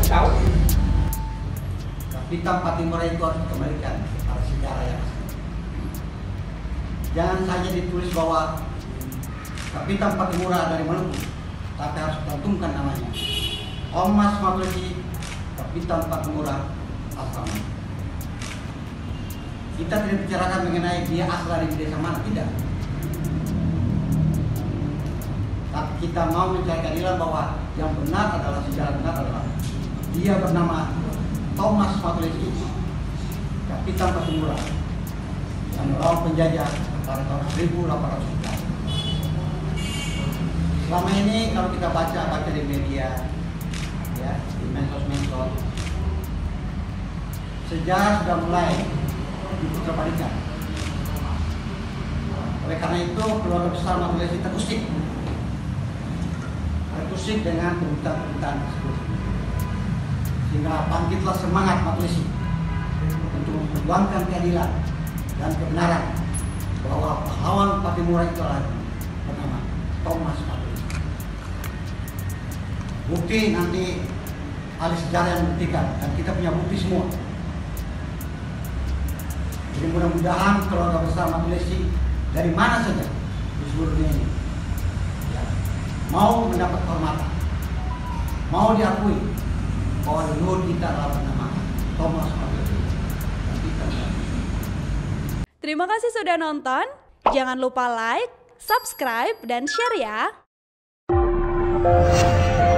tahu. Kapitan Patimura itu harus dikembalikan pada sejarah yang asli. Jangan saja ditulis bahwa Kapitan Patimura dari Maluku, tapi harus dicantumkan namanya Thomas Matulesi, Kapitan Patimura asal Maluku. Kita tidak bicarakan mengenai dia asal dari desa mana, tidak. Tapi kita mau mencari keadilan bahwa yang benar adalah sejarah benar adalah dia bernama Thomas Matulesi, Kapitan Patimura, yang melawan penjajah pada tahun 1800. Selama ini kalau kita baca di media, ya, di medsos, sejarah sudah mulai diputarbalikan. Oleh karena itu keluarga besar Matulesi terusik dengan pemberitaan tersebut, sehingga bangkitlah semangat Matulesi untuk memperjuangkan keadilan dan kebenaran bahwa pahlawan Patimura itu adalah bernama Thomas Matulesi. Bukti nanti ahli sejarah yang membuktikan, dan kita punya bukti semua. Jadi mudah-mudahan keluarga besar Matulesi dari mana saja di seluruh dunia ini, ya, mau mendapat hormatan, mau diakui bahwa leluhur kita adalah bernama Thomas Matulesi. Terima kasih sudah nonton. Jangan lupa like, subscribe, dan share ya.